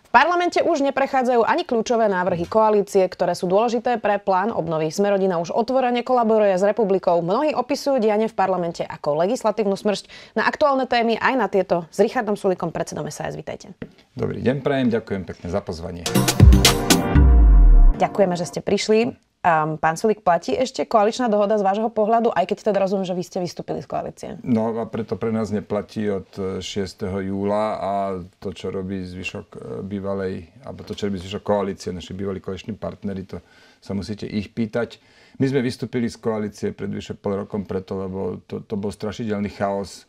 V parlamente už neprechádzajú ani kľúčové návrhy koalície, ktoré sú dôležité pre plán obnovy. Smer-rodina už otvorene kolaboruje s Republikou. Mnohí opisujú dianie v parlamente ako legislatívnu smršť. Na aktuálne témy aj na tieto s Richardom Sulíkom, predsedom SAS. Vítajte. Dobrý deň prajem, ďakujem pekne za pozvanie. Ďakujeme, že ste prišli. Pán Sulík, platí ešte koaličná dohoda z vášho pohľadu, aj keď teda rozumiem, že vy ste vystúpili z koalície? No a preto pre nás neplatí od 6. júla a to, čo robí zvyšok bývalej, alebo to, čo robí zvyšok koalície, naši bývalí koaliční partneri, to sa musíte ich pýtať. My sme vystúpili z koalície pred vyše pol rokom preto, lebo to bol strašidelný chaos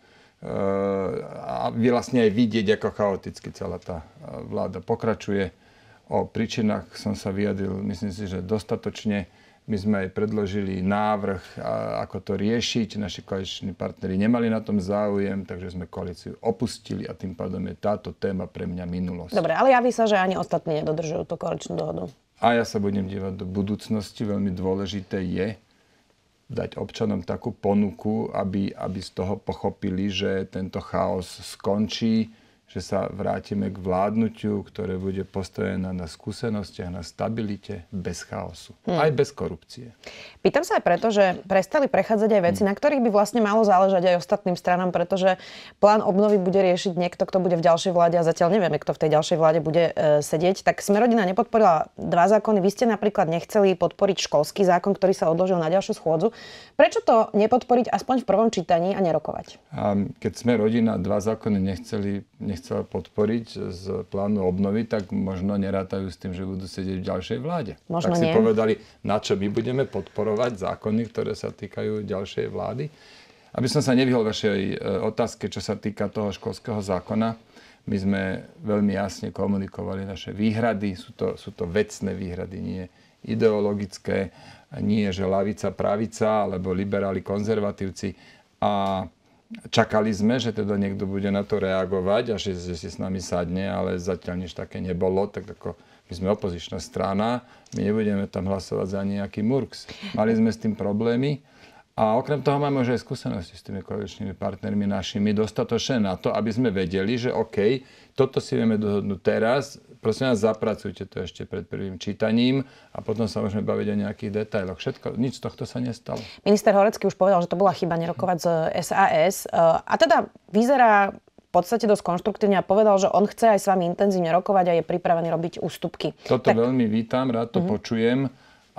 a vlastne aj vidieť, ako chaoticky celá tá vláda pokračuje. O príčinách som sa vyjadril, myslím si, že dostatočne. My sme aj predložili návrh, ako to riešiť. Naši koaliční partneri nemali na tom záujem, takže sme koalíciu opustili a tým pádom je táto téma pre mňa minulosť. Dobre, ale javí sa, že ani ostatní nedodržujú tú koaličnú dohodu. A ja sa budem dívať do budúcnosti. Veľmi dôležité je dať občanom takú ponuku, aby z toho pochopili, že tento chaos skončí, že sa vrátime k vládnutiu, ktoré bude postavené na skúsenostiach, na stabilite, bez chaosu. Aj bez korupcie. Pýtam sa aj preto, že prestali prechádzať aj veci, na ktorých by vlastne malo záležať aj ostatným stranám, pretože plán obnovy bude riešiť niekto, kto bude v ďalšej vláde a zatiaľ nevieme, kto v tej ďalšej vláde bude sedieť. Tak Smer-rodina nepodporila dva zákony. Vy ste napríklad nechceli podporiť školský zákon, ktorý sa odložil na ďalšiu schôdzu. Prečo to nepodporiť aspoň v prvom čítaní a nerokovať? Keď Smer-rodina dva zákony nechcela podporiť z plánu obnovy, tak možno nerátajú s tým, že budú sedieť v ďalšej vláde. Možno tak si nie. Povedali, na čo my budeme podporovať zákony, ktoré sa týkajú ďalšej vlády. Aby som sa nevyhol vašej otázke, čo sa týka toho školského zákona, my sme veľmi jasne komunikovali naše výhrady. Sú to vecné výhrady, nie ideologické, nie že ľavica, pravica, alebo liberáli, konzervatívci. A čakali sme, že teda niekto bude na to reagovať a že si s nami sadne, ale zatiaľ nič také nebolo. Tak ako my sme opozičná strana, my nebudeme tam hlasovať za nejaký murks. Mali sme s tým problémy a okrem toho máme už aj skúsenosti s tými koaličnými partnermi našimi dostatočné na to, aby sme vedeli, že OK, toto si vieme dohodnúť teraz, prosím vás, zapracujte to ešte pred prvým čítaním a potom sa môžeme baviť o nejakých detailoch. Nič z tohto sa nestalo. Minister Horecký už povedal, že to bola chyba nerokovať z SAS. A teda vyzerá v podstate dosť konštruktívne a povedal, že on chce aj s vami intenzívne rokovať a je pripravený robiť ústupky. Toto veľmi vítam, rád to počujem.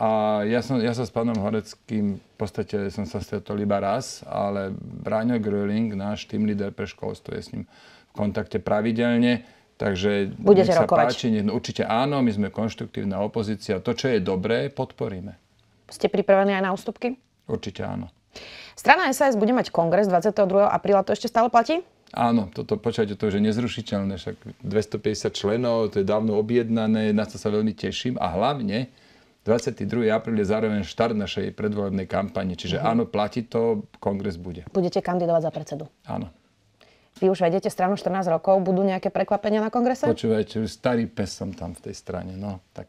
A ja sa s pánom Horeckým, v podstate som sa stretol iba raz, ale Braňo Gröling, náš team leader pre školstvo, je s ním v kontakte pravidelne. Takže budete nech sa rokovať? Páči, určite áno, my sme konštruktívna opozícia. To, čo je dobré, podporíme. Ste pripravení aj na ústupky? Určite áno. Strana SAS bude mať kongres 22. apríla, to ešte stále platí? Áno, počujete, to už je nezrušiteľné, však 250 členov, to je dávno objednané, na to sa veľmi teším a hlavne 22. apríl je zároveň štart našej predvolebnej kampane, čiže áno, platí to, kongres bude. Budete kandidovať za predsedu? Áno. Vy už vedete stranu 14 rokov, budú nejaké prekvapenia na kongrese? Počúvajte, už starý pes som tam v tej strane, no tak.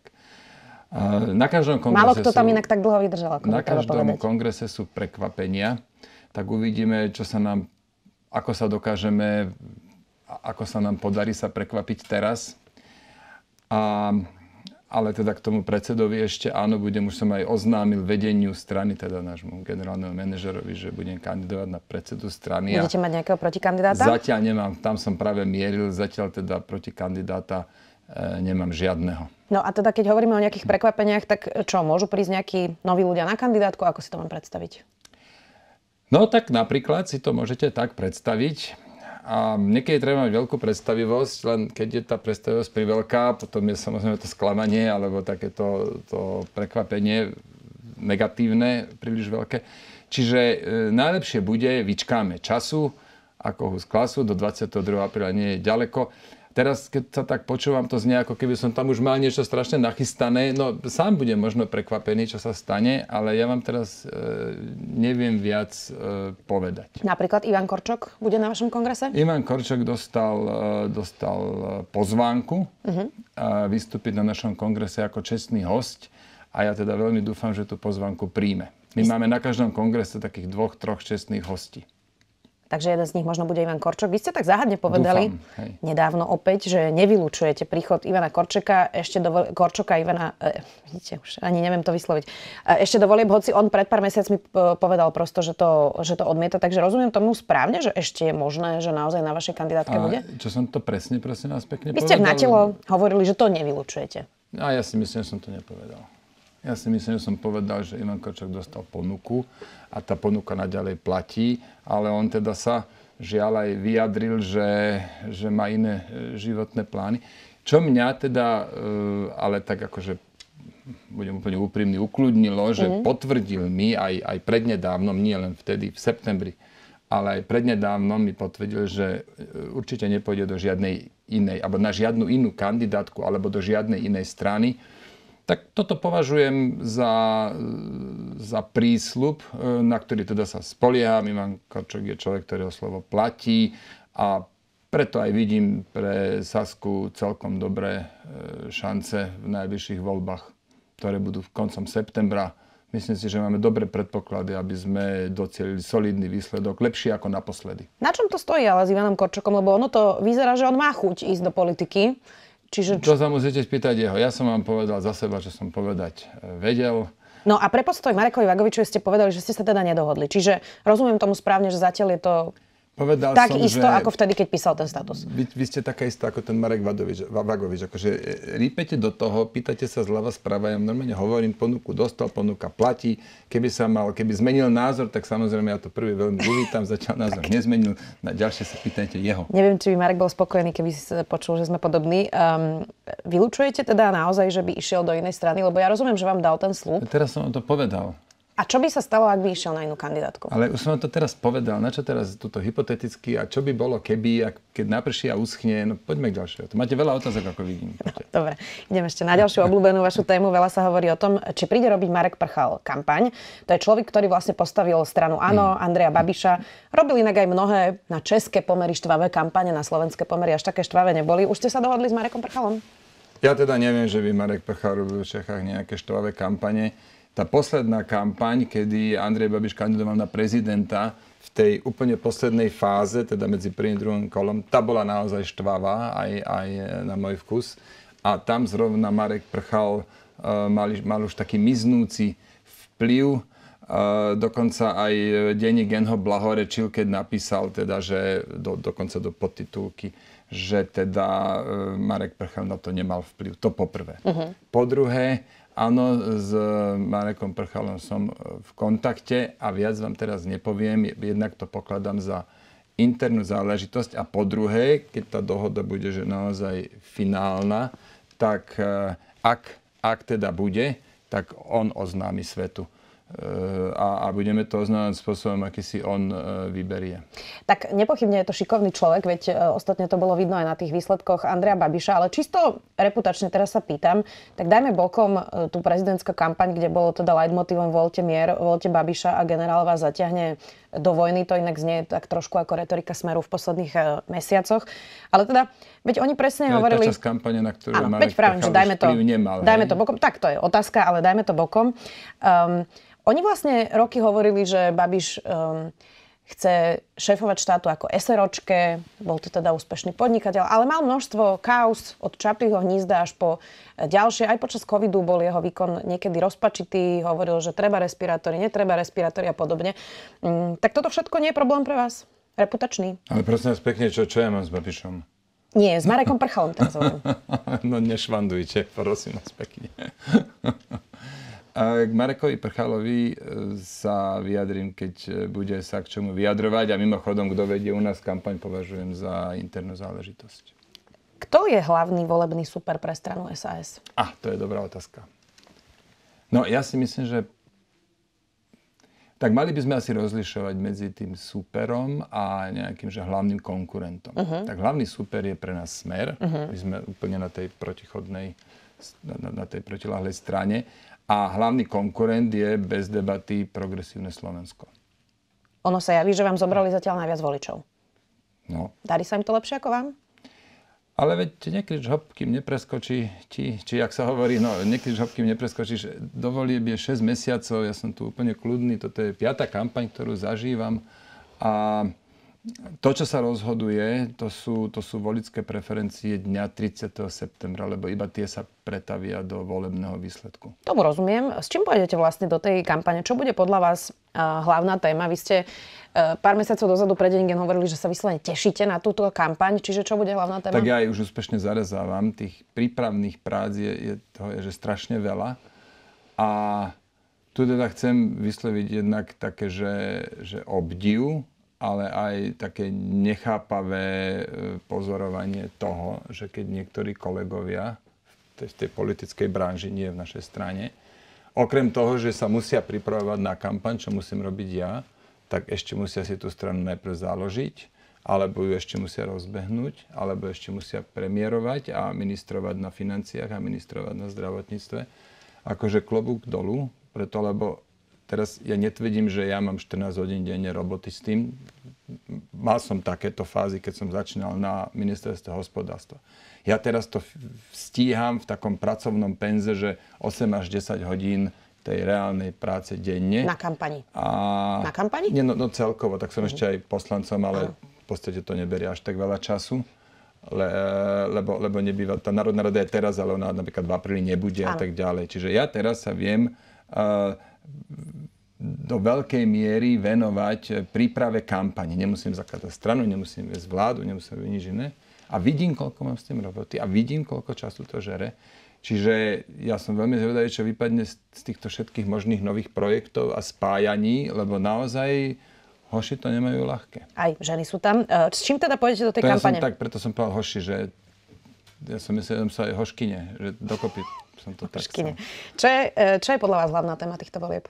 Na každom kongrese málo kto tam inak tak dlho vydržal, ako na každom kongrese sú prekvapenia, tak uvidíme, ako sa nám podarí sa prekvapiť teraz. Ale teda k tomu predsedovi ešte áno, už som aj oznámil vedeniu strany, teda nášmu generálnemu manažerovi, že budem kandidovať na predsedu strany. Budete mať nejakého protikandidáta? Zatiaľ nemám, tam som práve mieril, zatiaľ teda protikandidáta nemám žiadneho. No a teda keď hovoríme o nejakých prekvapeniach, tak čo, môžu prísť nejakí noví ľudia na kandidátku? Ako si to mám predstaviť? No tak napríklad si to môžete tak predstaviť. A niekedy treba mať veľkú predstavivosť, len keď je tá predstavivosť priveľká, potom je samozrejme to sklamanie alebo takéto to prekvapenie negatívne, príliš veľké. Čiže najlepšie bude, vyčkáme času, ako hus klasu, do 22. apríla nie je ďaleko. Teraz, keď sa tak počúvam, to znie, ako keby som tam už mal niečo strašne nachystané. No, sám budem možno prekvapený, čo sa stane, ale ja vám teraz neviem viac povedať. Napríklad Ivan Korčok bude na vašom kongrese? Ivan Korčok dostal pozvánku vystúpiť na našom kongrese ako čestný hosť a ja teda veľmi dúfam, že tú pozvánku príjme. My máme na každom kongrese takých 2-3 čestných hostí. takže jeden z nich možno bude Ivan Korčok. Vy ste tak záhadne povedali nedávno opäť, že nevylučujete príchod Ivana Korčoka, vidíte, už ani neviem to vysloviť, ešte do volieb, hoci on pred pár mesiacmi povedal prosto, že to odmieta, takže rozumiem tomu správne, že ešte je možné, že naozaj na vašej kandidátke bude? Čo som to presne, prosím vás, pekne povedal? Vy ste povedal? na telo hovorili, že to nevylučujete. A ja si myslím, že som to nepovedal. Ja si myslím, že som povedal, že Ivan Korčok dostal ponuku a tá ponuka naďalej platí, ale on teda sa žiaľ aj vyjadril, že má iné životné plány. Čo mňa teda, ale tak akože, budem úplne úprimný, ukludnilo, že potvrdil mi aj prednedávnom, nie len vtedy v septembri, ale aj prednedávnom mi potvrdil, že určite nepôjde do žiadnej inej, alebo na žiadnu inú kandidátku, alebo do žiadnej inej strany. Tak toto považujem za prísľub, na ktorý teda sa spolieham. Ivan Korčok je človek, ktorého slovo platí a preto aj vidím pre Sasku celkom dobré šance v najbližších voľbách, ktoré budú koncom septembra. Myslím si, že máme dobré predpoklady, aby sme docielili solidný výsledok, lepší ako naposledy. Na čom to stojí ale s Ivanom Korčokom? Lebo ono to vyzerá, že on má chuť ísť do politiky. To sa musíte spýtať jeho. Ja som vám povedal za seba, čo som povedať vedel. No a pre postoj Marekovi Vagovičovi ste povedali, že ste sa teda nedohodli. Čiže rozumiem tomu správne, že zatiaľ je to povedal tak som, isto, že ako vtedy, keď písal ten status. Vy ste taká istá ako ten Marek Vagovič. Akože rýpete do toho, pýtate sa zľava správa, ja normálne hovorím, ponuku dostal, ponuka platí. Keby zmenil názor, tak samozrejme ja to prvý veľmi uvítam, zatiaľ názor nezmenil. Na ďalšie sa pýtajte jeho. Neviem, či by Marek bol spokojný, keby si počul, že sme podobní. Vylučujete teda naozaj, že by išiel do inej strany? Lebo ja rozumiem, že vám dal ten sľub. Teraz som vám to povedal. A čo by sa stalo, ak by išiel na inú kandidátku? Ale už som vám to teraz povedal. Na čo teraz túto hypoteticky a čo by bolo, keď naprší a uschne? No poďme k ďalšej. To máte veľa otázok, ako vidím. Dobre, idem ešte na ďalšiu obľúbenú vašu tému. Veľa sa hovorí o tom, či príde robiť Marek Prchal kampaň. To je človek, ktorý vlastne postavil stranu Áno, Andreja Babiša. Robil inak aj mnohé na české pomery štvavé kampane, na slovenské pomery až také štvavé neboli. Už ste sa dohodli s Marekom Prchalom? Ja teda neviem, že by Marek Prchal robil v Čechách nejaké štvavé kampane. Tá posledná kampaň, kedy Andrej Babiš kandidoval na prezidenta, v tej úplne poslednej fáze, teda medzi prvým a druhým kolom, tá bola naozaj štvavá, aj na môj vkus. A tam zrovna Marek Prchal mal už taký miznúci vplyv. Dokonca aj denník Gen ho blahorečil, keď napísal, teda, že dokonca do podtitulky, že teda Marek Prchal na to nemal vplyv. To poprvé. Po druhé, áno, s Marekom Prchalom som v kontakte a viac vám teraz nepoviem. Jednak to pokladám za internú záležitosť a po druhé, keď tá dohoda bude že naozaj finálna, tak ak teda bude, tak on oznámi svetu. A budeme to oznámať spôsobom, aký si on vyberie. Tak nepochybne je to šikovný človek, veď ostatne to bolo vidno aj na tých výsledkoch Andreja Babiša, ale čisto reputačne teraz sa pýtam, tak dajme bokom tú prezidentskú kampaň, kde bolo teda leitmotívom voľte mier, voľte Babiša a generál vás zaťahne do vojny, to inak znie tak trošku ako retorika Smeru v posledných mesiacoch. Ale teda, veď oni presne hovorili... To je tá časť kampane, na ktorú Marek Prchal vplyv nemal. Dajme to bokom, tak to je otázka, ale dajme to bokom. Oni vlastne roky hovorili, že Babiš chce šéfovať štátu ako SROčke, bol to teda úspešný podnikateľ, ale mal množstvo kauz od Čaplího hnízda až po ďalšie. Aj počas covidu bol jeho výkon niekedy rozpačitý, hovoril, že treba respirátory, netreba respirátory a podobne. Tak toto všetko nie je problém pre vás? Reputačný? Ale prosím vás pekne, čo ja mám s Babišom? Nie, s Marekom Prchalom teraz hovorím. No nešvandujte, prosím vás pekne. A k Marekovi Prchalovi sa vyjadrím, keď bude sa k čomu vyjadrovať. A mimochodom, kto vedie u nás kampaň, považujem za internú záležitosť. Kto je hlavný volebný super pre stranu SAS? To je dobrá otázka. No, ja si myslím, že tak mali by sme asi rozlišovať medzi tým superom a nejakým že hlavným konkurentom. Tak hlavný super je pre nás Smer. My sme úplne na tej protichodnej, na tej protiláhlej strane. A hlavný konkurent je bez debaty Progresívne Slovensko. Ono sa javí, že vám zobrali zatiaľ najviac voličov. No. Darí sa im to lepšie ako vám? Ale veď nekrič hop, kým nepreskočí, či jak sa hovorí, nekrič hop, kým nepreskočíš. Do volieb je 6 mesiacov, ja som tu úplne kľudný, toto je 5. kampaň, ktorú zažívam. A To, čo sa rozhoduje, to sú voličské preferencie dňa 30. septembra, lebo iba tie sa pretavia do volebného výsledku. Tomu rozumiem. S čím pôjdete vlastne do tej kampane? Čo bude podľa vás hlavná téma? Vy ste pár mesiacov dozadu pre Deník hovorili, že sa vyslovene tešíte na túto kampaň. Čiže čo bude hlavná téma? Tak ja už úspešne zarezávam. Tých prípravných prác je že strašne veľa. A tu teda chcem vysloviť jednak také, že obdiv, ale aj také nechápavé pozorovanie toho, že keď niektorí kolegovia v tej politickej branži, nie v našej strane, okrem toho, že sa musia pripravovať na kampaň, čo musím robiť ja, tak ešte musia si tú stranu najprv založiť, alebo ju ešte musia rozbehnúť, alebo ešte musia premiérovať a ministrovať na financiách a ministrovať na zdravotníctve. Akože klobúk dolu, preto lebo teraz ja netvrdím, že ja mám 14 hodín denne roboty s tým. Mal som takéto fázy, keď som začínal na ministerstve hospodárstva. Ja teraz to stíham v takom pracovnom penze, že 8 až 10 hodín tej reálnej práce denne. Na kampani? Na kampani? Nie, no celkovo. Tak som ešte aj poslancom, ale v podstate to neberie až tak veľa času. Lebo nebýva, tá Národná rada je teraz, ale ona napríklad v apríli nebude a tak ďalej. Čiže ja teraz sa viem do veľkej miery venovať príprave kampani. Nemusím zakladať stranu, nemusím viesť vládu, nemusím robiť nič iné. A vidím, koľko mám s tým roboty a vidím, koľko času to žere. Čiže ja som veľmi zvedavý, čo vypadne z týchto všetkých možných nových projektov a spájaní, lebo naozaj hoši to nemajú ľahké. Aj ženy sú tam. S čím teda pôjdete do tej kampane? Preto som povedal hoši, že ja som myslel, že som aj hoškyne, že dokopy som to tak chcel. Čo je podľa vás hlavná téma týchto volieb?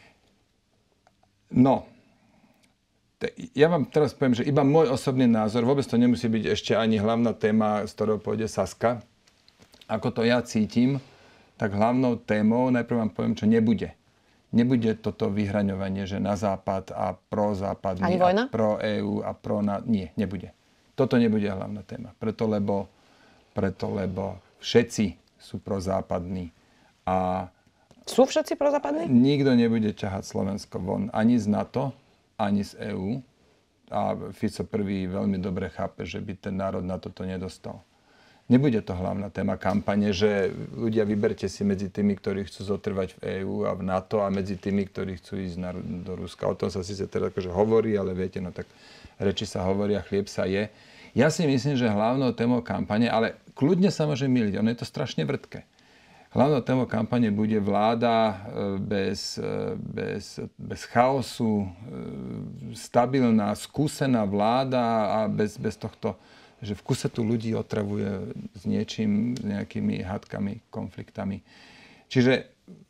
No, ja vám teraz poviem, že iba môj osobný názor, vôbec to nemusí byť ešte ani hlavná téma, z ktorou pôjde Saska. Ako to ja cítim, tak hlavnou témou, najprv vám poviem, čo nebude. Nebude toto vyhraňovanie, že na západ a prozápadný a pro EU a pro... Nie, nebude. Toto nebude hlavná téma. Preto, lebo všetci sú prozápadní. A sú všetci prozápadní? Nikto nebude ťahať Slovensko von. Ani z NATO, ani z EÚ. A Fico prvý veľmi dobre chápe, že by ten národ na toto nedostal. Nebude to hlavná téma kampane, že ľudia vyberte si medzi tými, ktorí chcú zotrvať v EÚ a v NATO a medzi tými, ktorí chcú ísť do Ruska. O tom sa síce teda akože hovorí, ale viete, no tak reči sa hovoria, chlieb sa je. Ja si myslím, že hlavnou témou kampane, ale kľudne sa môže myliť, ono je to strašne vrtké. Hlavnou témou kampane bude vláda bez chaosu, stabilná, skúsená vláda a bez tohto, že v kuse tu ľudí otravuje s niečím, s nejakými hádkami, konfliktami. Čiže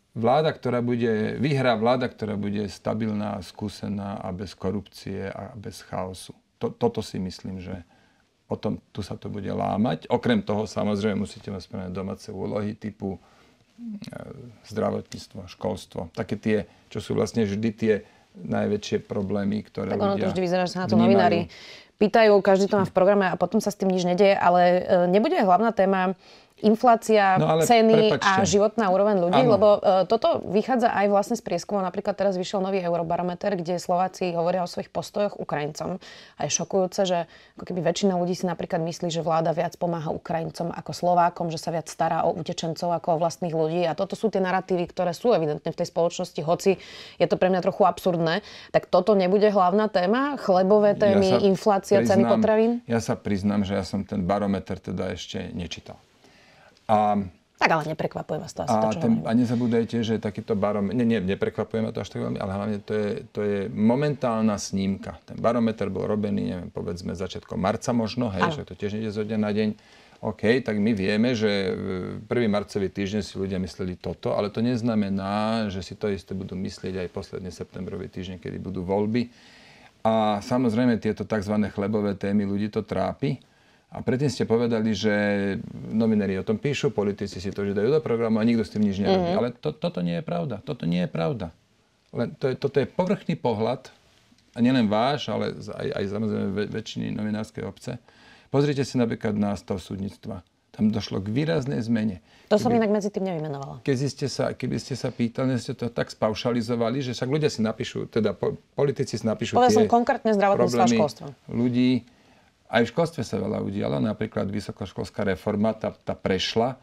vyhrá vláda, ktorá bude stabilná, skúsená a bez korupcie a bez chaosu. Toto si myslím, že o tom tu sa to bude lámať. Okrem toho, samozrejme, musíte mať spomenúť domáce úlohy typu zdravotníctvo, školstvo. Také tie, čo sú vlastne vždy tie najväčšie problémy, ktoré tak ľudia vnímajú. Tak ono to vždy vyzerá, že sa na to novinári pýtajú, každý to má v programe a potom sa s tým nič nedieje, ale nebude hlavná téma inflácia, ceny a životná úroveň ľudí, lebo toto vychádza aj vlastne z prieskumov. Napríklad teraz vyšiel nový Eurobarometer, kde Slováci hovoria o svojich postojoch Ukrajincom. A je šokujúce, že ako keby väčšina ľudí si napríklad myslí, že vláda viac pomáha Ukrajincom ako Slovákom, že sa viac stará o utečencov ako o vlastných ľudí. A toto sú tie naratívy, ktoré sú evidentne v tej spoločnosti, hoci je to pre mňa trochu absurdné. Tak toto nebude hlavná téma? Chlebové témy, inflácia, ceny potravín? Ja sa priznám, že ja som ten barometer teda ešte nečítal. Tak ale neprekvapuje vás to asi to, čo hovorím. A nezabúdajte, že takýto barometer... Neprekvapuje ma to až tak veľmi, ale hlavne to je momentálna snímka. Ten barometer bol robený, neviem, povedzme začiatkom marca možno, že to tiež nejde zo dňa na deň. OK, tak my vieme, že prvý marcový týždeň si ľudia mysleli toto, ale to neznamená, že si to isté budú myslieť aj posledný septembrový týždeň, kedy budú voľby. A samozrejme tieto tzv. Chlebové témy ľudí to trápi. A predtým ste povedali, že novinári o tom píšu, politici si to už dajú do programu a nikto s tým nič nerobí. Ale toto nie je pravda. Toto nie je pravda. Len toto je povrchný pohľad, a nielen váš, ale aj samozrejme väčšiny novinárskej obce. Pozrite si napríklad na stav súdnictva. Tam došlo k výraznej zmene. To som inak medzi tým nevymenovala. Keby ste sa pýtali, ste to tak spaušalizovali, že však ľudia si napíšu, teda politici si napíšu Povedal som konkrétne zdravotníctvo a školstvo. Ľudí, aj v školstve sa veľa udialo, napríklad vysokoškolská reforma, tá prešlo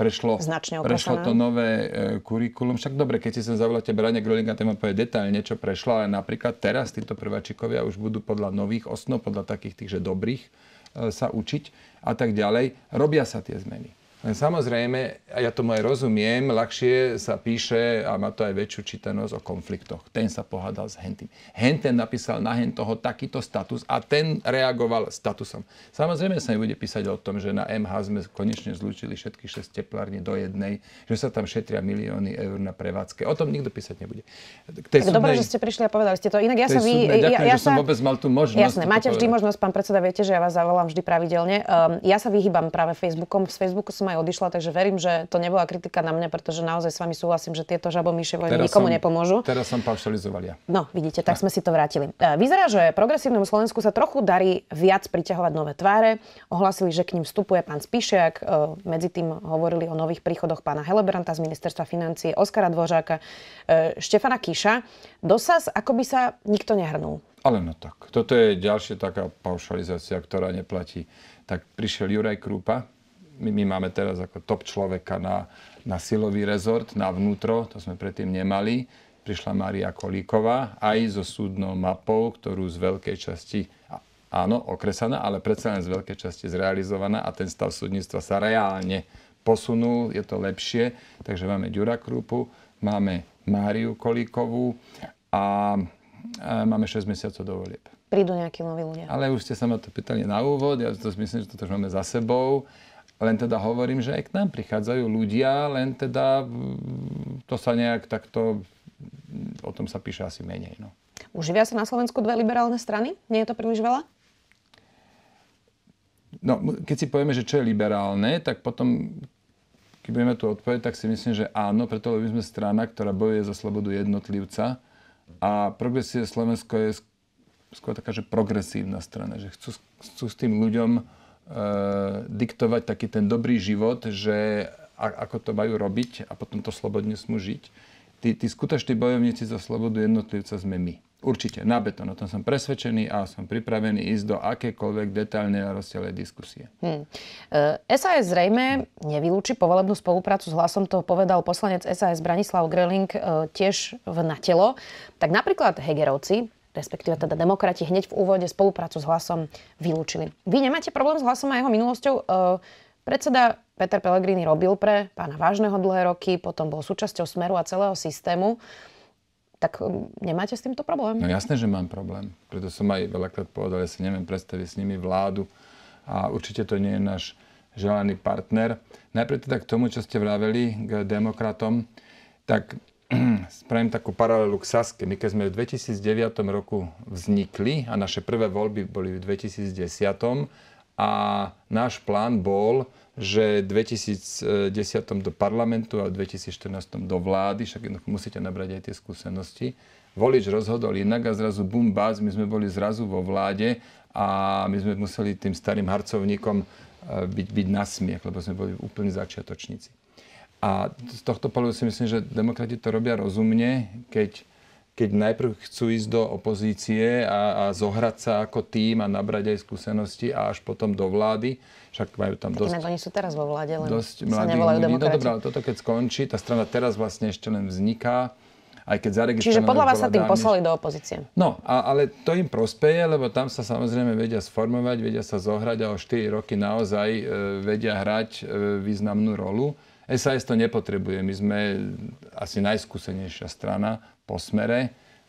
to nové kurikulum. Však dobre, keď si sa zavoláte Braňa Grölinga, ten vám povie detailne, čo prešlo, ale napríklad teraz títo prváčikovia už budú podľa nových osnov, podľa takých tých, že dobrých, sa učiť a tak ďalej. Robia sa tie zmeny. Len samozrejme, a ja tomu aj rozumiem, ľahšie sa píše, a má to aj väčšiu čítanosť, o konfliktoch. Ten sa pohádal s hentým. Henten napísal na hentoho takýto status a ten reagoval statusom. Samozrejme sa mi bude písať o tom, že na MH sme konečne zlúčili všetkých 6 teplární do jednej, že sa tam šetria milióny eur na prevádzke. O tom nikto písať nebude. Tak dobre, že ste prišli a povedali ste to. Inak ďakujem, že som vôbec mal tú možnosť. Jasné, máte vždy možnosť, pán predseda, viete, že ja vás zavolám vždy pravidelne. Ja sa vyhýbam práve Facebookom. Z Facebooku som aj odišla, takže verím, že to nebola kritika na mňa, pretože naozaj s vami súhlasím, že tieto žabomíšie vojny nikomu nepomôžu. Teraz som paušalizoval ja. No, vidíte, tak sme si to vrátili. Vyzerá, že progresívnemu Slovensku sa trochu darí viac priťahovať nové tváre. Ohlasili, že k ním vstupuje pán Spišiak. Medzi tým hovorili o nových príchodoch pána Helebranta z ministerstva financií, Oskara Dvořáka, Štefana Kiša. Do SAS akoby sa nikto nehrnul. Ale no tak, toto je ďalšia taká paušalizácia, ktorá neplatí. Tak prišiel Juraj Krúpa. My máme teraz ako top človeka na silový rezort, na vnútro, to sme predtým nemali. Prišla Mária Kolíková aj so súdnou mapou, ktorú z veľkej časti, áno, okresaná, ale predsa len z veľkej časti zrealizovaná a ten stav súdnictva sa reálne posunul, je to lepšie. Takže máme Ďura Krúpu, máme Máriu Kolíkovú a máme 6 mesiacov do volieb. Prídu nejakí noví ľudia. Ale už ste sa ma to pýtali na úvod, ja to myslím, že to už máme za sebou. Len teda hovorím, že aj k nám prichádzajú ľudia, len teda to sa nejak takto, o tom sa píše asi menej. No. Uživia sa na Slovensku dve liberálne strany? Nie je to príliš veľa? No, keď si povieme, že čo je liberálne, tak potom, keď budeme tu odpovedať, tak si myslím, že áno, preto lebo my sme strana, ktorá bojuje za slobodu jednotlivca a Progresívne Slovensko je skôr taká, že progresívna strana, že chcú s tým ľuďom diktovať taký ten dobrý život, že ako to majú robiť a potom to slobodne smú žiť. Tí skutoční bojovníci za slobodu jednotlivca sme my. Určite, na betón. O tom som presvedčený a som pripravený ísť do akékoľvek detailnej a rozsiahlej diskusie. SAS zrejme nevylúči povolebnú spoluprácu s Hlasom, to povedal poslanec SAS Branislav Gröling tiež na telo. Tak napríklad Hegerovci, respektíve teda demokrati, hneď v úvode spoluprácu s Hlasom vylúčili. Vy nemáte problém s Hlasom a jeho minulosťou? Predseda Peter Pellegrini robil pre pána Vážneho dlhé roky, potom bol súčasťou Smeru a celého systému. Tak nemáte s týmto problém? No jasné, že mám problém. Preto som aj veľakrát povedal, ja si neviem predstaviť s nimi vládu a určite to nie je náš želaný partner. Najprv teda k tomu, čo ste vraveli k demokratom, tak spravím takú paralelu k Saske. My keď sme v 2009 roku vznikli a naše prvé voľby boli v 2010 a náš plán bol, že v 2010 do parlamentu a v 2014 do vlády, však musíte nabrať aj tie skúsenosti. Volič rozhodol inak a zrazu bum, bás, my sme boli zrazu vo vláde a my sme museli tým starým harcovníkom byť na smiech, lebo sme boli úplní začiatočníci. A z tohto pohľadu si myslím, že demokrati to robia rozumne, keď najprv chcú ísť do opozície a zohrať sa ako tým a nabrať aj skúsenosti a až potom do vlády. Však majú tam dosť... Oni sú teraz vo vláde, len dosť sa nevolajú demokrati. No dobrá, toto keď skončí, tá strana teraz vlastne ešte len vzniká, aj keď zaregistrovaná... Čiže podľa vás sa tým poslali do opozície? No, ale to im prospeje, lebo tam sa samozrejme vedia sformovať, vedia sa zohrať a o 4 roky naozaj vedia hrať významnú rolu. SAS to nepotrebuje. My sme asi najskúsenejšia strana po Smere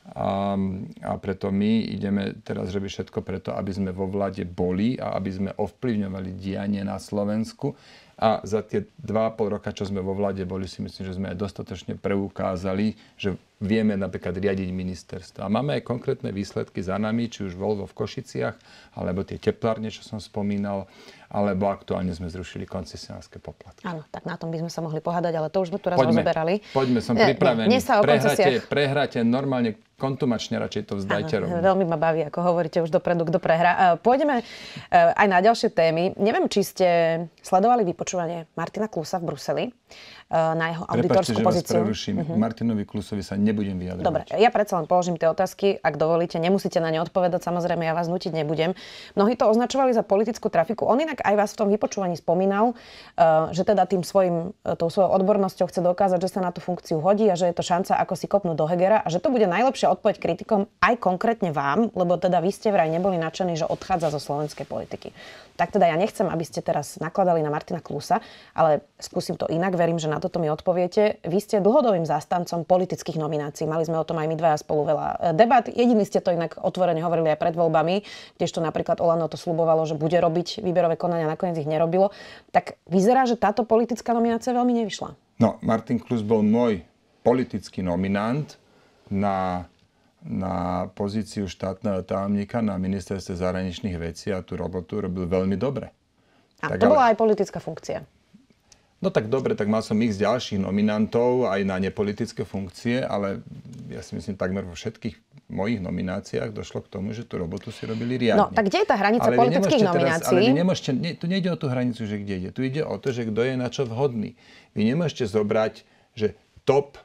a preto my ideme teraz robiť všetko preto, aby sme vo vláde boli a aby sme ovplyvňovali dianie na Slovensku. A za tie 2,5 roka, čo sme vo vláde boli, si myslím, že sme aj dostatočne preukázali, že vieme napríklad riadiť ministerstvo. A máme aj konkrétne výsledky za nami, či už Volvo v Košiciach, alebo tie teplárne, čo som spomínal, alebo aktuálne sme zrušili koncesionárske poplatky. Áno, tak na tom by sme sa mohli pohádať, ale to už sme tu raz rozoberali. Poďme, som pripravený. Dnes sa o koncesiách... Prehráte normálne kontumačne, radšej to vzdajte rovno. Veľmi ma baví, ako hovoríte už dopredu, kto prehrá. Pôjdeme aj na ďalšie témy. Neviem, či ste sledovali vypočutie vypočúvanie Martina Klusa v Bruseli na jeho auditorskú pozíciu. Prepáčte, že vás preruším. Martinovi Klusovi sa nebudem vyjadrovať. Dobre, ja predsa len položím tie otázky, ak dovolíte, nemusíte na ne odpovedať, samozrejme ja vás nútiť nebudem. Mnohí to označovali za politickú trafiku. On inak aj vás v tom vypočúvaní spomínal, že teda tou svojou odbornosťou chce dokázať, že sa na tú funkciu hodí a že je to šanca, ako si kopnúť do Hegera a že to bude najlepšia odpoveď kritikom aj konkrétne vám, lebo teda vy ste vraj neboli nadšení, že odchádza zo slovenskej politiky. Tak teda ja nechcem, aby ste teraz nakladali na Martina Klusa, ale skúsim to inak, verím, že na toto mi odpoviete. Vy ste dlhodobým zástancom politických nominácií. Mali sme o tom aj my dvaja spolu veľa debat. Jediný ste to inak otvorene hovorili aj pred voľbami, kdežto napríklad Olano to sľubovalo, že bude robiť výberové konania, nakoniec ich nerobilo. Tak vyzerá, že táto politická nominácia veľmi nevyšla. No, Martin Klus bol môj politický nominant na pozíciu štátneho tajomníka na ministerstve zahraničných vecí a tú robotu robil veľmi dobre. A to bola aj politická funkcia. No tak dobre, tak mal som x ďalších nominantov aj na nepolitické funkcie, ale ja si myslím, takmer vo všetkých mojich nomináciách došlo k tomu, že tú robotu si robili riadne. No, tak kde je tá hranica politických nominácií? Ale vy nemôžete, tu nejde o tú hranicu, že kde ide. Tu ide o to, že kto je na čo vhodný. Vy nemôžete zobrať, že top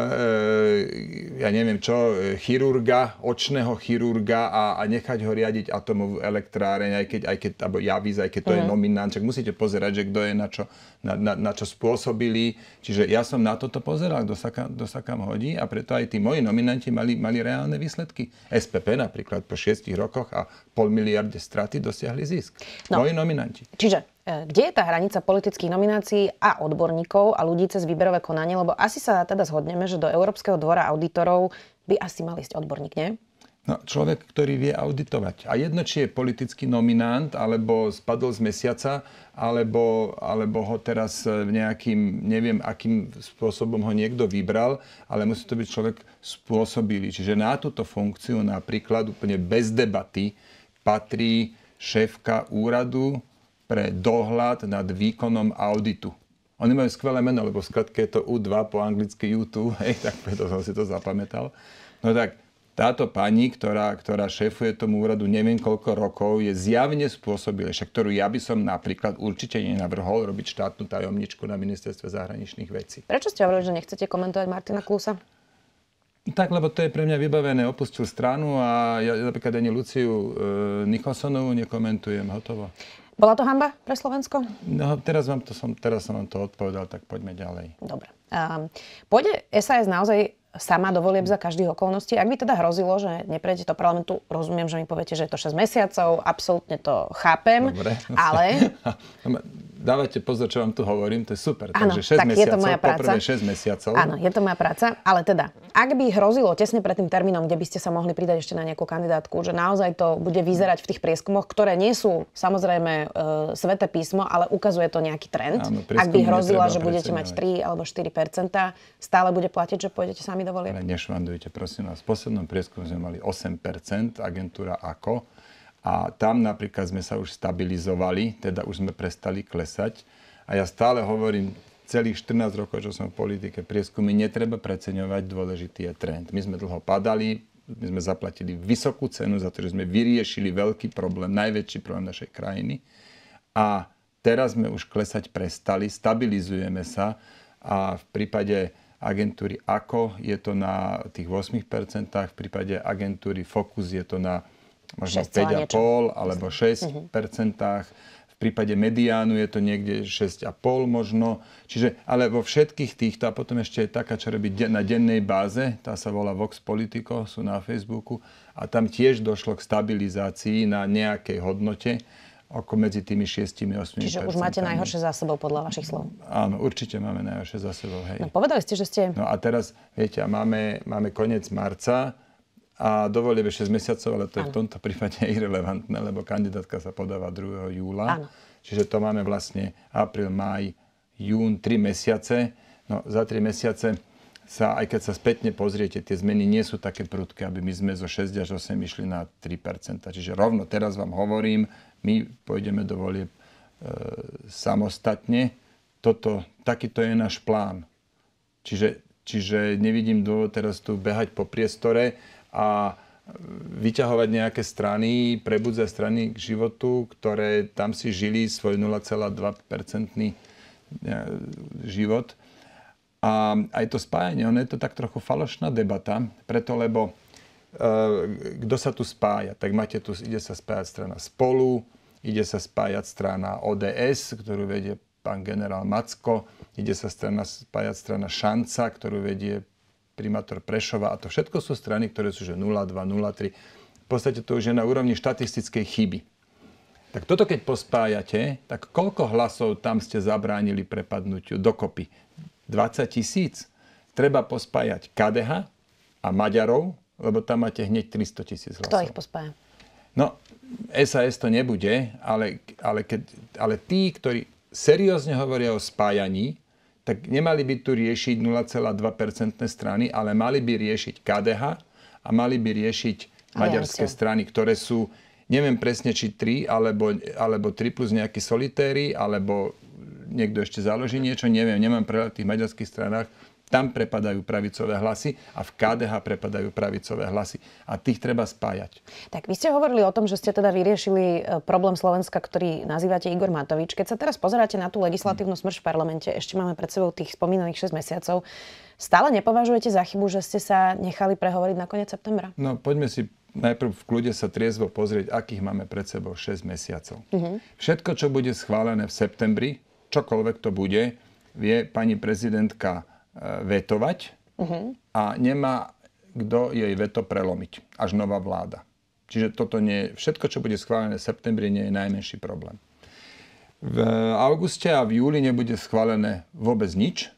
ja neviem čo, chirurga, očného chirurga a nechať ho riadiť atomovú elektráreň, aj keď to je nominant, čak musíte pozerať, že kto je na čo spôsobili. Čiže ja som na toto pozeral, kto sa kam hodí a preto aj tí moji nominanti mali reálne výsledky. SPP napríklad po 6 rokoch a 0,5 miliarde straty dosiahli zisk. Moji nominanti. Čiže kde je tá hranica politických nominácií a odborníkov a ľudí cez výberové konanie? Lebo asi sa teda zhodneme, že do Európskeho dvora auditorov by asi mal ísť odborník, nie? No, človek, ktorý vie auditovať. A jedno, či je politický nominant, alebo spadol z mesiaca, alebo ho teraz nejakým, neviem, akým spôsobom ho niekto vybral, ale musí to byť človek spôsobilý. Čiže na túto funkciu napríklad úplne bez debaty patrí šéfka úradu pre dohľad nad výkonom auditu. Oni majú skvelé meno, lebo v skratke je to U2, po anglicky U2, tak preto som si to zapamätal. No tak, táto pani, ktorá šéfuje tomu úradu neviem koľko rokov, je zjavne spôsobilejšia, ktorú ja by som napríklad určite nenavrhol robiť štátnu tajomničku na ministerstve zahraničných vecí. Prečo ste hovorili, že nechcete komentovať Martina Klusa? Tak, lebo to je pre mňa vybavené, opustil stranu a ja napríklad ani Luciu Nicholsonovú nekomentujem, hotovo. Bola to hanba pre Slovensko? No, teraz som vám to odpovedal, tak poďme ďalej. Dobre. Pôjde SAS naozaj sama do volieb za každých okolností? Ak by teda hrozilo, že neprejdete do parlamentu, rozumiem, že mi poviete, že je to 6 mesiacov, absolútne to chápem, dobre, ale... Dávajte pozor, čo vám tu hovorím, to je super. Áno, takže 6 tak mesiacov, je to moja práca. poprvé 6 mesiacov. Áno, je to moja práca, ale teda, ak by hrozilo tesne pred tým termínom, kde by ste sa mohli pridať ešte na nejakú kandidátku, že naozaj to bude vyzerať v tých prieskumoch, ktoré nie sú samozrejme sväté písmo, ale ukazuje to nejaký trend. Áno, ak by hrozila, že budete mať 3 alebo 4%, stále bude platiť, že pôjdete sami do volieb? Ale nešvandujte, prosím vás. V poslednom prieskume sme mali 8%, agentúra AKO. A tam napríklad sme sa už stabilizovali, teda už sme prestali klesať. A ja stále hovorím, celých 14 rokov, čo som v politike, prieskumy netreba preceňovať, dôležitý je trend. My sme dlho padali, my sme zaplatili vysokú cenu za to, že sme vyriešili veľký problém, najväčší problém našej krajiny. A teraz sme už klesať prestali, stabilizujeme sa a v prípade agentúry AKO je to na tých 8%, v prípade agentúry Focus je to na možno 5,5 alebo 6%. V prípade Mediánu je to niekde 6,5 možno. Čiže, ale vo všetkých týchto, a potom ešte je taká, čo robí na dennej báze, tá sa volá Vox Politico, sú na Facebooku, a tam tiež došlo k stabilizácii na nejakej hodnote medzi tými 6-8%. Čiže už máte najhoršie za sebou podľa vašich slov. Áno, určite máme najhoršie za sebou, hej. No, povedali ste, že ste... No a teraz, viete, máme koniec marca, a do volieb 6 mesiacov, ale to je v tomto prípade irelevantné, lebo kandidátka sa podáva 2. júla. Áno. Čiže to máme vlastne apríl, máj, jún, 3 mesiace. No za 3 mesiace aj keď sa spätne pozriete, tie zmeny nie sú také prudké, aby my sme zo 6 až 8 išli na 3%. Čiže rovno teraz vám hovorím, my pôjdeme do volieb samostatne. Takýto je náš plán. Čiže nevidím dôvod teraz tu behať po priestore a vyťahovať nejaké prebudzať strany k životu, ktoré tam si žili svoj 0,2% život. A aj to spájanie, ono je to tak trochu falošná debata, preto lebo kto sa tu spája? Tak máte tu, ide sa spájať strana Spolu, ide sa spájať strana ODS, ktorú vedie pán generál Macko, ide sa spájať strana Šanca, ktorú vedie primátor Prešova. A to všetko sú strany, ktoré sú že 0,2, 0,3. V podstate to už je na úrovni štatistickej chyby. Tak toto keď pospájate, tak koľko hlasov tam ste zabránili prepadnutiu dokopy? 20 000. Treba pospájať KDH a Maďarov, lebo tam máte hneď 300 000 hlasov. Kto ich pospája? No, SAS to nebude, ale tí, ktorí seriózne hovoria o spájaní, tak nemali by tu riešiť 0,2% strany, ale mali by riešiť KDH a mali by riešiť maďarské strany, ktoré sú, neviem presne, či 3, alebo 3 plus nejakí solitéri, alebo niekto ešte založí niečo, neviem, nemám prehľad v tých maďarských stranách. Tam prepadajú pravicové hlasy a v KDH prepadajú pravicové hlasy. A tých treba spájať. Tak vy ste hovorili o tom, že ste teda vyriešili problém Slovenska, ktorý nazývate Igor Matovič. Keď sa teraz pozeráte na tú legislatívnu smršť v parlamente, ešte máme pred sebou tých spomínaných 6 mesiacov, stále nepovažujete za chybu, že ste sa nechali prehovoriť na koniec septembra? No poďme si najprv v kľude sa triezvo pozrieť, akých máme pred sebou 6 mesiacov. Všetko, čo bude schválené v septembri, čokoľvek to bude, vie pani prezidentka vetovať a nemá kto jej veto prelomiť. Až nová vláda. Čiže toto nie, všetko, čo bude schválené v septembri, nie je najmenší problém. V auguste a v júli nebude schválené vôbec nič.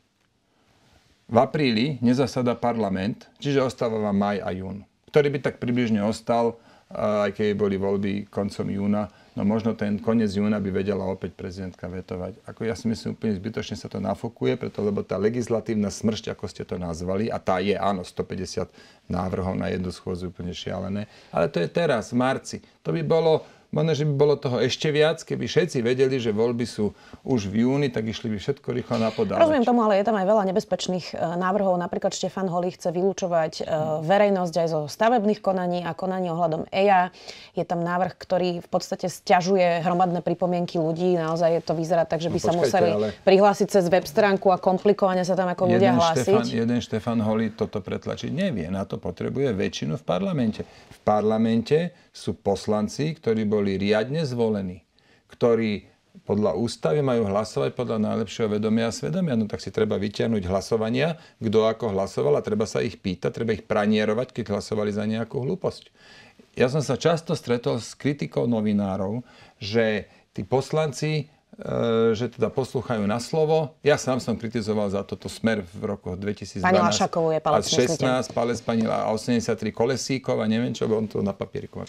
V apríli nezasada parlament, čiže ostáva vám maj a jún, ktorý by tak približne ostal, aj keď boli voľby koncom júna. No možno ten koniec júna by vedela opäť prezidentka vetovať. Ako ja si myslím, úplne zbytočne sa to nafokuje, preto lebo tá legislatívna smršť, ako ste to nazvali, a tá je, áno, 150 návrhov na jednu schôdzu, úplne šialené, ale to je teraz, v marci. To by bolo, možno, že by bolo toho ešte viac, keby všetci vedeli, že voľby sú už v júni, tak išli by všetko rýchlo na podávač. Rozumiem tomu, ale je tam aj veľa nebezpečných návrhov. Napríklad Štefan Holý chce vylúčovať verejnosť aj zo stavebných konaní a konaní ohľadom EIA. Je tam návrh, ktorý v podstate sťažuje hromadné pripomienky ľudí. Naozaj to vyzerá tak, že by sa museli prihlásiť cez web stránku a komplikovane sa tam ako ľudia hlásiť. Jeden Štefan Holý toto pretlačiť nevie. Na to potrebuje väčšinu v parlamente. V parlamente sú poslanci, ktorí boli riadne zvolení, ktorí podľa ústavy majú hlasovať podľa najlepšieho vedomia a svedomia. No tak si treba vyťahnuť hlasovania, kto ako hlasoval a treba sa ich pýtať, treba ich pranierovať, keď hlasovali za nejakú hlúposť. Ja som sa často stretol s kritikou novinárov, že tí poslanci, že teda poslúchajú na slovo. Ja sám som kritizoval za toto Smer v rokoch 2012. Pani Lašakovú je palec, a 16, palec pani a 83 Kolesíkov a neviem čo, on to na papieriku.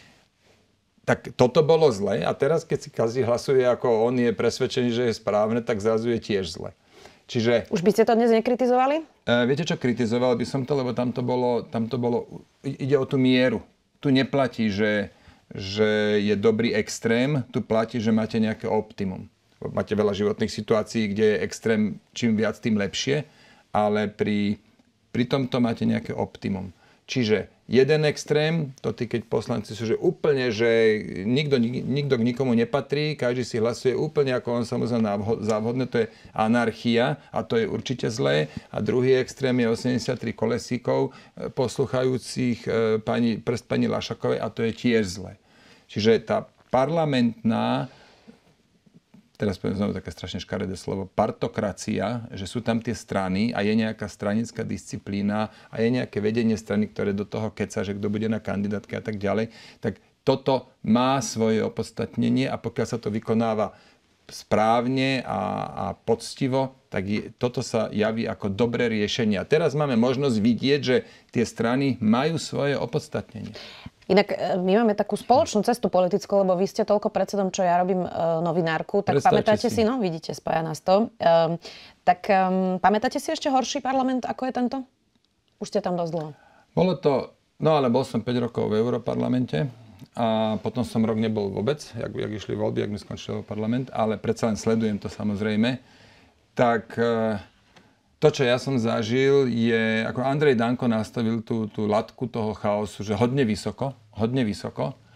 Tak toto bolo zle a teraz, keď si každý hlasuje, ako on je presvedčený, že je správne, tak zrazu je tiež zle. Čiže... Už by ste to dnes nekritizovali? Viete čo, kritizoval by som to, lebo tam to bolo, ide o tú mieru. Tu neplatí, že je dobrý extrém, tu platí, že máte nejaké optimum. Máte veľa životných situácií, kde je extrém čím viac, tým lepšie, ale pri tomto máte nejaké optimum. Čiže jeden extrém, to tí, keď poslanci sú, že úplne, že nikto k nikomu nepatrí, každý si hlasuje úplne, ako on sa mu za vhodné, to je anarchia a to je určite zlé. A druhý extrém je 83 Kolesíkov, posluchajúcich prst pani Lašakovej a to je tiež zlé. Čiže tá parlamentná, teraz poviem znovu také strašne škaredé slovo, partokracia, že sú tam tie strany a je nejaká stranická disciplína a je nejaké vedenie strany, ktoré do toho keca, že kto bude na kandidátke a tak ďalej, tak toto má svoje opodstatnenie a pokiaľ sa to vykonáva správne a poctivo, tak toto sa javí ako dobré riešenie. A teraz máme možnosť vidieť, že tie strany majú svoje opodstatnenie. Inak my máme takú spoločnú cestu politickú, lebo vy ste toľko predsedom, čo ja robím novinárku, tak pamätáte si, no vidíte, spája nás to. Pamätáte si ešte horší parlament, ako je tento? Už ste tam dosť dlho. Bolo to, no ale bol som 5 rokov v Europarlamente a potom som rok nebol vôbec, jak išli voľby, jak mi skončil parlament, ale predsa len sledujem to samozrejme. Tak to, čo ja som zažil, je, ako Andrej Danko nastavil tú latku toho chaosu, že hodne vysoko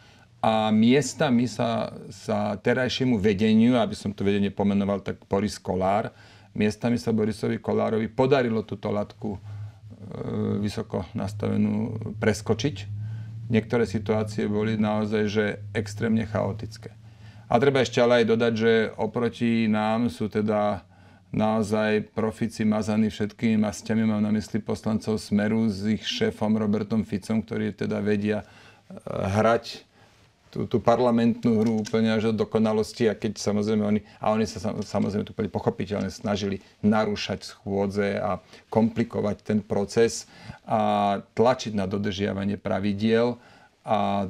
a miestami sa terajšiemu vedeniu, aby som to vedenie pomenoval tak Boris Kollár, miestami sa Borisovi Kollárovi podarilo túto latku vysoko nastavenú preskočiť. Niektoré situácie boli naozaj že extrémne chaotické. A treba ešte ale aj dodať, že oproti nám sú teda naozaj profíci mazaní všetkými masťami. Mám na mysli poslancov Smeru s ich šéfom Robertom Ficom, ktorí teda vedia hrať tú parlamentnú hru úplne až do dokonalosti, a keď samozrejme oni sa samozrejme tu pochopiteľne snažili narúšať schôdze a komplikovať ten proces a tlačiť na dodržiavanie pravidiel a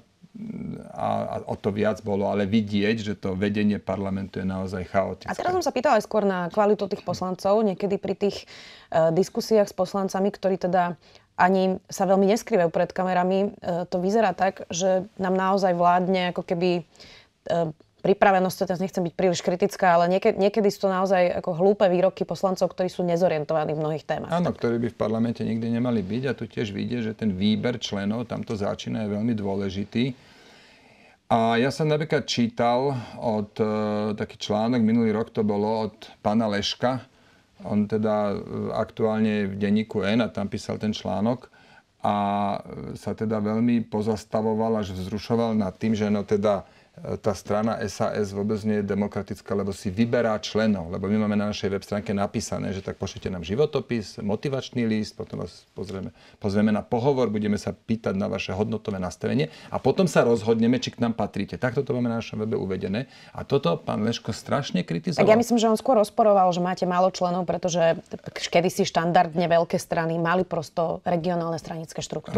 o to viac bolo ale vidieť, že to vedenie parlamentu je naozaj chaotické. A teraz som sa pýtala aj skôr na kvalitu tých poslancov. Niekedy pri tých diskusiách s poslancami, ktorí teda ani sa veľmi neskrývajú pred kamerami, to vyzerá tak, že nám naozaj vládne ako keby pripravenosť, teraz nechcem byť príliš kritická, ale niekedy sú to naozaj ako hlúpe výroky poslancov, ktorí sú nezorientovaní v mnohých témach. Áno, ktorí by v parlamente nikdy nemali byť, a tu tiež vidie, že ten výber členov, tamto začína, je veľmi dôležitý. A ja som napríklad čítal taký článok, minulý rok to bolo od pána Leška. On teda aktuálne v denníku N, a tam písal ten článok a sa teda veľmi pozastavoval až vzrušoval nad tým, že no teda tá strana SAS vôbec nie je demokratická, lebo si vyberá členov. Lebo my máme na našej web stránke napísané, že tak pošlite nám životopis, motivačný list, potom vás pozrieme na pohovor, budeme sa pýtať na vaše hodnotové nastavenie a potom sa rozhodneme, či k nám patríte. Takto to máme na našom webe uvedené. A toto pán Leško strašne kritizoval. Tak ja myslím, že on skôr rozporoval, že máte málo členov, pretože kedysi štandardne veľké strany mali prosto regionálne stranické štruktúry.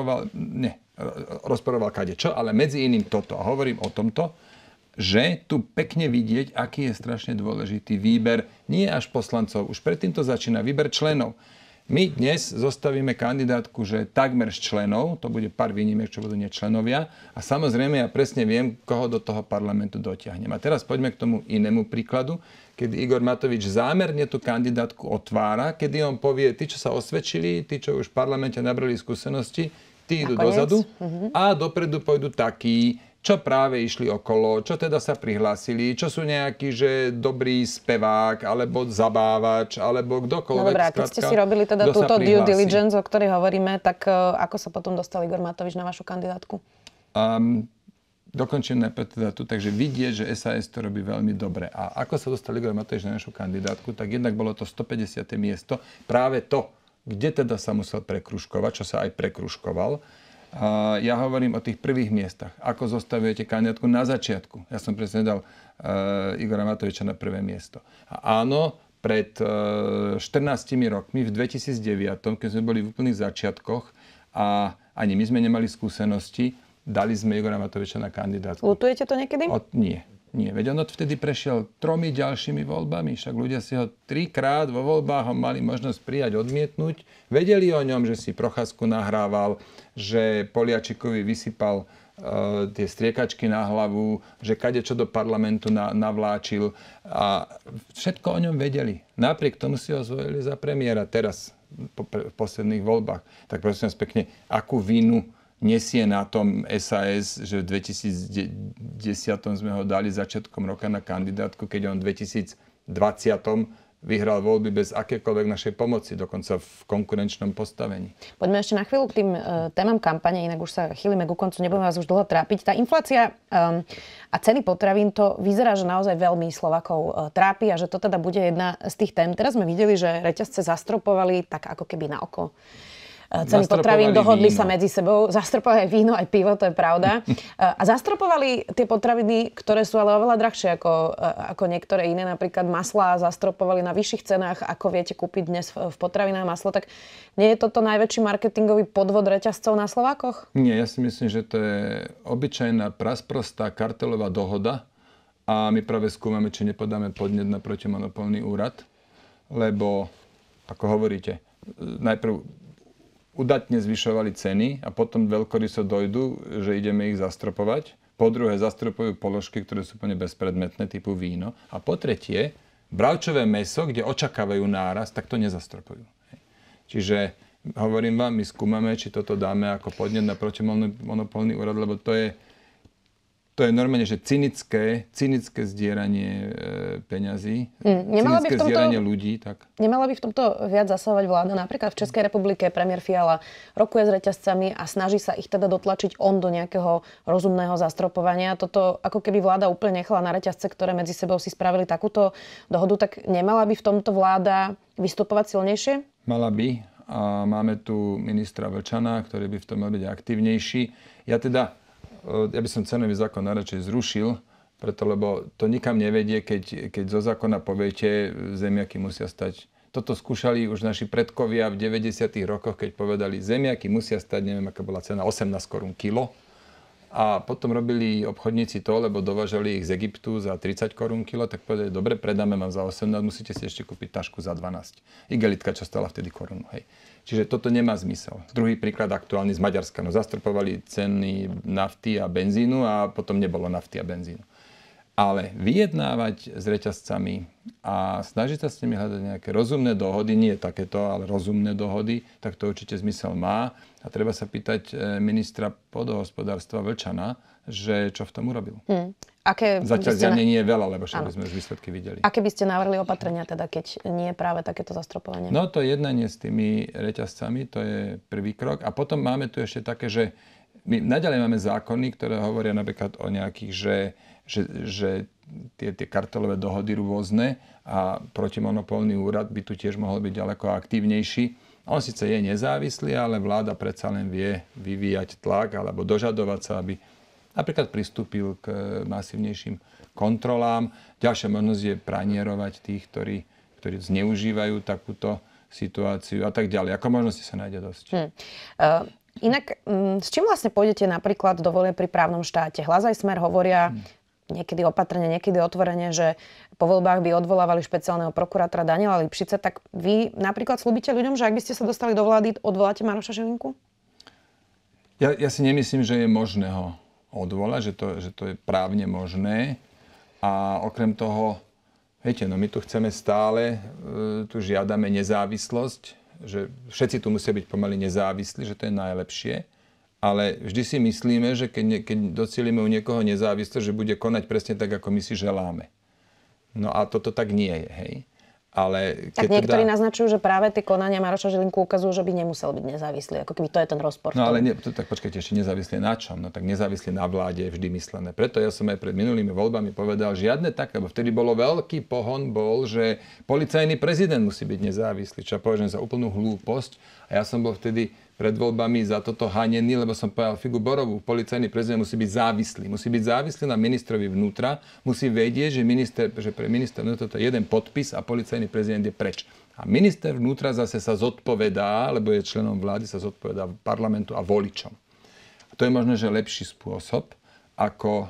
Rozporoval kadečo, ale medzi iným toto. A hovorím o tomto, že tu pekne vidieť, aký je strašne dôležitý výber nie až poslancov. Už predtým to začína výber členov. My dnes zostavíme kandidátku, že takmer z členov, to bude pár výnimiek, čo budú nie členovia. A samozrejme ja presne viem, koho do toho parlamentu dotiahnem. A teraz poďme k tomu inému príkladu, kedy Igor Matovič zámerne tú kandidátku otvára, kedy on povie, tí, čo sa osvedčili, tí, čo už v parlamente nabrali skúsenosti, tí idú dozadu a dopredu pôjdu takí, čo práve išli okolo, čo teda sa prihlásili, čo sú nejakí, že dobrý spevák, alebo zabávač, alebo kdokoľvek. No dobré, a keď ste si robili teda túto due diligence, o ktorej hovoríme, tak ako sa potom dostal Igor Matovič na vašu kandidátku? Dokončím najprv teda tu, takže vidieť, že SAS to robí veľmi dobre. A ako sa dostal Igor Matovič na našu kandidátku, tak jednak bolo to 150. miesto, práve to, kde teda sa musel prekružkovať, čo sa aj prekružkoval. Ja hovorím o tých prvých miestach. Ako zostavujete kandidátku na začiatku? Ja som presne dal Igora Matoviča na prvé miesto. A áno, pred 14 rokmi, v 2009, keď sme boli v úplných začiatkoch a ani my sme nemali skúsenosti, dali sme Igora Matoviča na kandidátku. Lutujete to niekedy? Nie. Veď on odvtedy prešiel 3 ďalšími voľbami. Však ľudia si ho 3-krát vo voľbách mali možnosť prijať, odmietnúť. Vedeli o ňom, že si Procházku nahrával, že Poliačikovi vysypal tie striekačky na hlavu, že kadečo do parlamentu navláčil. A všetko o ňom vedeli. Napriek tomu si ho zvolili za premiéra teraz, v posledných voľbách. Tak prosím vás pekne, akú vinu nesie na tom SAS, že v 2010 sme ho dali začiatkom roka na kandidátku, keď on v 2020 vyhral voľby bez akékoľvek našej pomoci, dokonca v konkurenčnom postavení. Poďme ešte na chvíľu k tým témam kampane, inak už sa chýlime ku koncu, nebudeme vás už dlho trápiť. Tá inflácia a ceny potravín, to vyzerá, že naozaj veľmi Slovákov trápi a že to teda bude jedna z tých tém. Teraz sme videli, že reťazce zastropovali tak ako keby na oko ceny potravín, dohodli sa medzi sebou. Zastropovali aj víno, aj pivo, to je pravda. A zastropovali tie potraviny, ktoré sú ale oveľa drahšie ako niektoré iné. Napríklad maslá zastropovali na vyšších cenách, ako viete kúpiť dnes v potravinách maslo. Tak nie je toto najväčší marketingový podvod reťazcov na Slovákoch? Nie, ja si myslím, že to je obyčajná prasprostá kartelová dohoda a my práve skúmame, či nepodáme podnet na protimonopolný úrad, lebo, ako hovoríte, najprv udatne zvyšovali ceny a potom veľkoryso dojdu, že ideme ich zastropovať. Po druhé, zastropujú položky, ktoré sú úplne bezpredmetné, typu víno. A po tretie, bravčové mäso, kde očakávajú nárast, tak to nezastropujú. Čiže hovorím vám, my skúmame, či toto dáme ako podnet na protimonopolný úrad, lebo to je To je normálne, že cynické zdieranie peňazí, cynické zdieranie ľudí. Tak. Nemala by v tomto viac zasahovať vláda? Napríklad v Českej republike premiér Fiala rokuje s reťazcami a snaží sa ich teda dotlačiť on do nejakého rozumného zastropovania. Toto ako keby vláda úplne nechala na reťazce, ktoré medzi sebou si spravili takúto dohodu, tak nemala by v tomto vláda vystupovať silnejšie? Mala by. A máme tu ministra Vlčana, ktorý by v tom mal byť aktívnejší. Ja by som cenový zákon najradšej zrušil, lebo to nikam nevedie, keď zo zákona poviete, zemiaky musia stať. Toto skúšali už naši predkovia v 90. rokoch, keď povedali, zemiaky musia stať, neviem, aká bola cena, 18 korún kilo. A potom robili obchodníci to, lebo dovážali ich z Egyptu za 30 korún kilo, tak povedali, dobre, predáme vám za 18, musíte si ešte kúpiť tašku za 12. Igelitka, čo stala vtedy korunu, hej. Čiže toto nemá zmysel. Druhý príklad aktuálny z Maďarska. No, zastropovali ceny nafty a benzínu a potom nebolo nafty a benzínu. Ale vyjednávať s reťazcami a snažiť sa s nimi hľadať nejaké rozumné dohody, nie takéto, ale rozumné dohody, tak to určite zmysel má. A treba sa pýtať ministra pôdohospodárstva Vlčana, že čo v tom urobil. Zatiaľ zjavne nie je veľa, lebo však by sme už výsledky videli. Aké by ste navrhli opatrenia, teda, keď nie je práve takéto zastropovanie? No to jednanie s tými reťazcami, to je prvý krok. A potom máme tu ešte také, že my naďalej máme zákony, ktoré hovoria napríklad o nejakých, že tie kartelové dohody rôzne a protimonopolný úrad by tu tiež mohol byť ďaleko aktívnejší. On síce je nezávislý, ale vláda predsa len vie vyvíjať tlak alebo dožadovať sa, aby napríklad pristúpil k masívnejším kontrolám. Ďalšia možnosť je pranierovať tých, ktorí zneužívajú takúto situáciu a tak ďalej. Ako možnosti sa nájde dosť. Inak, s čím vlastne pôjdete napríklad do volieb pri právnom štáte? Hlas aj Smer hovoria niekedy opatrne, niekedy otvorene, že po voľbách by odvolávali špeciálneho prokurátora Daniela Lipšica. Tak vy napríklad slúbite ľuďom, že ak by ste sa dostali do vlády, odvoláte Maroša Žilinku? Ja si nemyslím, že je možné ho odvolať, že to je právne možné. A okrem toho, viete, no my tu chceme stále, tu žiadame nezávislosť, že všetci tu musia byť pomaly nezávislí, že to je najlepšie. Ale vždy si myslíme, že keď docielime u niekoho nezávislosť, že bude konať presne tak, ako my si želáme. No a toto tak nie je, hej. Ale tak niektorí naznačujú, že práve tie konania Maroša Žilinku ukazujú, že by nemusel byť nezávislý. Ako keby to je ten rozpor. No ale tak počkajte, ešte nezávislý na čom? No tak nezávislý na vláde je vždy myslené. Preto ja som aj pred minulými voľbami povedal, žiadne také, lebo vtedy bolo veľký pohon že policajný prezident musí byť nezávislý, čo ja považujem za úplnú hlúposť. A ja som bol vtedy pred voľbami za toto hanený, lebo som povedal Figu Borovú, policajný prezident musí byť závislý. Musí byť závislý na ministrovi vnútra, musí vedieť, že pre ministra vnútra to je jeden podpis a policajný prezident je preč. A minister vnútra zase sa zodpovedá, lebo je členom vlády, sa zodpovedá parlamentu a voličom. A to je možno, že lepší spôsob, ako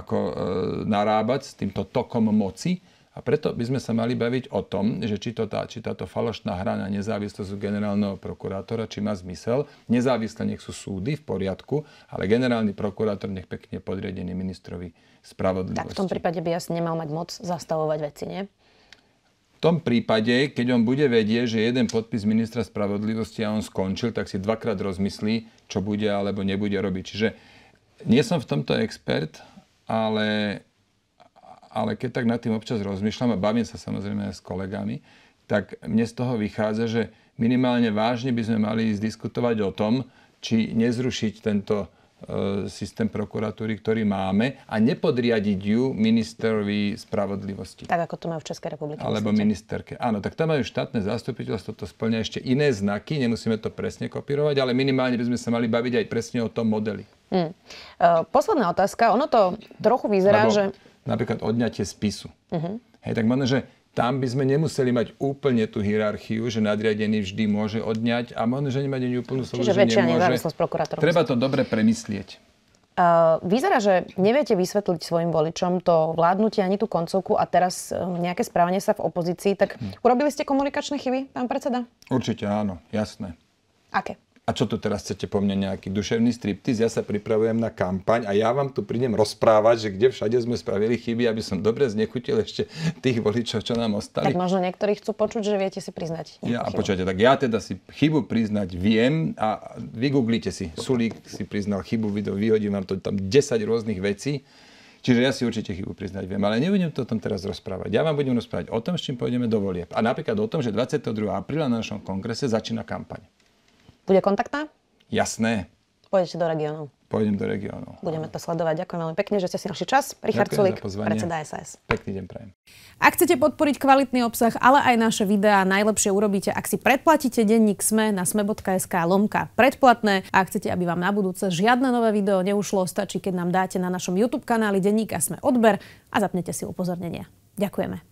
narábať s týmto tokom moci. A preto by sme sa mali baviť o tom, že či táto falošná hra na nezávislosť generálneho prokurátora, či má zmysel. Nezávisle nech sú súdy v poriadku, ale generálny prokurátor nech pekne podriadený ministrovi spravodlivosti. Tak v tom prípade by asi nemal mať moc zastavovať veci, nie? V tom prípade, keď on bude vedieť, že jeden podpis ministra spravodlivosti a on skončil, tak si dvakrát rozmyslí, čo bude alebo nebude robiť. Čiže nie som v tomto expert, ale keď tak nad tým občas rozmýšľam a bavím sa samozrejme s kolegami, tak mne z toho vychádza, že minimálne vážne by sme mali diskutovať o tom, či nezrušiť tento systém prokuratúry, ktorý máme a nepodriadiť ju ministrovi spravodlivosti. Tak ako to majú v Českej republike. Alebo ministerke. Áno, tak tam majú štátne zastupiteľstvo, to spĺňa ešte iné znaky, nemusíme to presne kopírovať, ale minimálne by sme sa mali baviť aj presne o tom modeli. Posledná otázka, ono to trochu vyzerá, že napríklad odňatie spisu. Hej, tak možno, že tam by sme nemuseli mať úplne tú hierarchiu, že nadriadený vždy môže odňať a možno, že nemať ani úplnú slobodu, že nemôže. Čiže väčšia nezávislosť prokurátorov. Treba to dobre premyslieť. Vyzerá, že neviete vysvetliť svojim voličom to vládnutie ani tú koncovku a teraz nejaké správanie sa v opozícii. Tak urobili ste komunikačné chyby, pán predseda? Určite áno, jasné. Aké? A čo tu teraz chcete po mne nejaký duševný striptiz? Ja sa pripravujem na kampaň a ja vám tu prídem rozprávať, že kde všade sme spravili chyby, aby som dobre znechutil ešte tých voličov, čo nám ostali. Tak možno niektorí chcú počuť, že viete si priznať nejakú chybu. Počujete, tak ja teda si chybu priznať viem a vygooglite si. Sulík si priznal chybu, vyhodím vám to tam 10 rôznych vecí. Čiže ja si určite chybu priznať viem, ale nebudem to o tom teraz rozprávať. Ja vám budem rozprávať o tom, s čím pôjdeme do volieb. A napríklad o tom, že 22. apríla na našom kongrese začína kampaň. Bude kontaktná? Jasné. Pôjdete do regiónov. Pôjdem do regiónov. Budeme to sledovať. Ďakujem veľmi pekne, že ste si našli čas. Richard Sulík, predseda SAS. Pekný deň prajem. Ak chcete podporiť kvalitný obsah, ale aj naše videá, najlepšie urobíte, ak si predplatíte denník SME na sme.sk/predplatné. A ak chcete, aby vám na budúce žiadne nové video neušlo, stačí, keď nám dáte na našom YouTube kanáli denníka SME odber a zapnete si upozornenia. Ďakujeme.